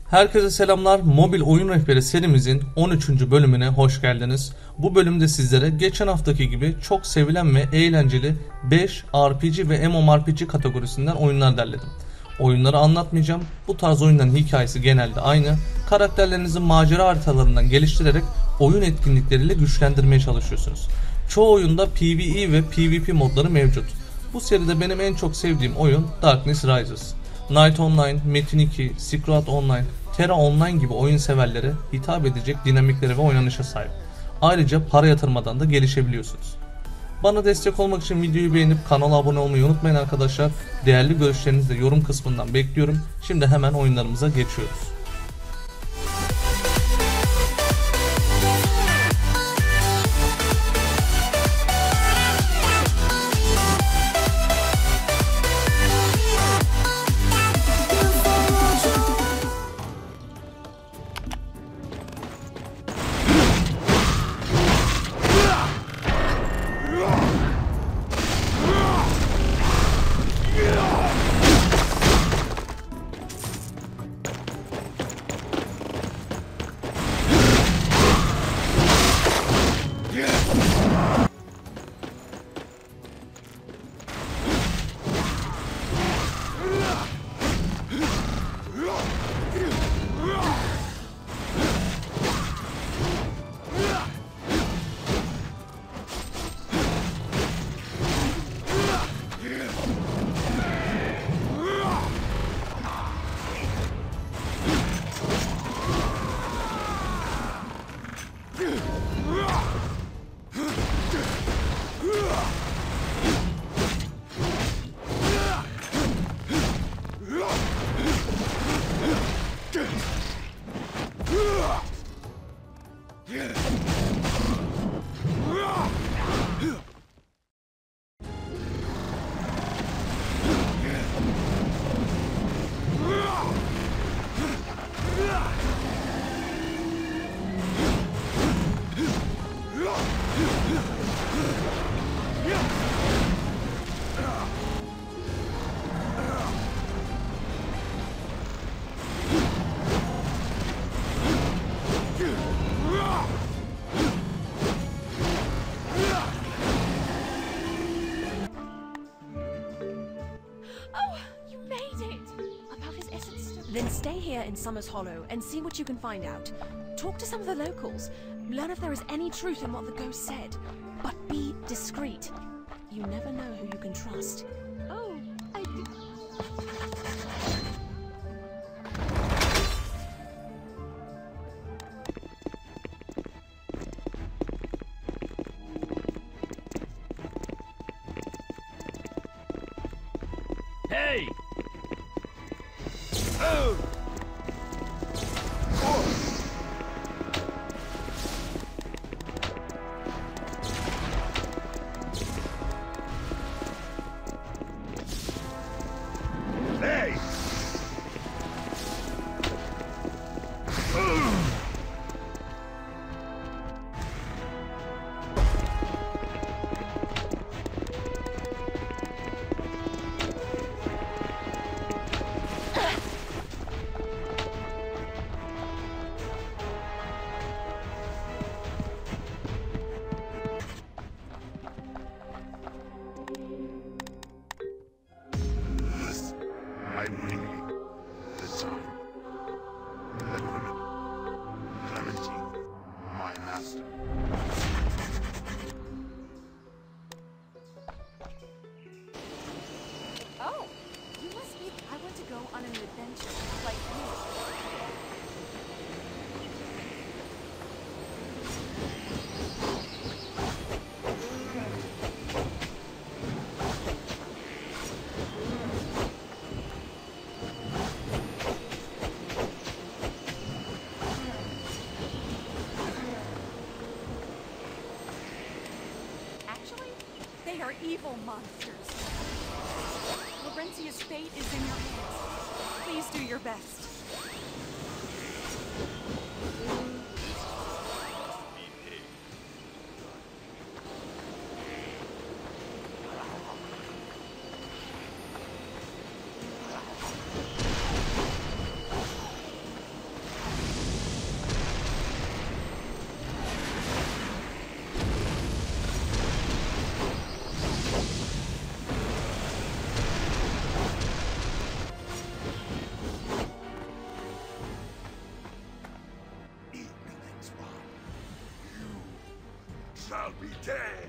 Herkese selamlar. Mobil Oyun Rehberi serimizin 13. bölümüne hoş geldiniz. Bu bölümde sizlere geçen haftaki gibi çok sevilen ve eğlenceli 5 RPG ve MMORPG kategorisinden oyunlar derledim. Oyunları anlatmayacağım. Bu tarz oyunların hikayesi genelde aynı. Karakterlerinizi macera haritalarından geliştirerek oyun etkinlikleriyle güçlendirmeye çalışıyorsunuz. Çoğu oyunda PvE ve PvP modları mevcut. Bu seride benim en çok sevdiğim oyun Darkness Rises. Knight Online, Metin 2, Silk Road Online, Terra Online gibi oyun severlere hitap edecek dinamiklere ve oynanışa sahip. Ayrıca para yatırmadan da gelişebiliyorsunuz. Bana destek olmak için videoyu beğenip kanala abone olmayı unutmayın arkadaşlar. Değerli görüşlerinizi de yorum kısmından bekliyorum. Şimdi hemen oyunlarımıza geçiyoruz. Then stay here in Summer's Hollow and see what you can find out. Talk to some of the locals. Learn if there is any truth in what the ghost said. But be discreet. You never know who you can trust. Oh, Hey! Oh! Hey! I bring the time. Clementine, my master. oh! You must be. I want to go on an adventure, like you. Actually, they are evil monsters. Laurentia's fate is in your hands. Please do your best. shall be dead.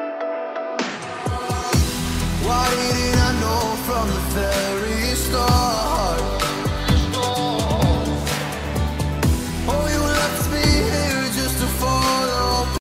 Why didn't I know from the very start?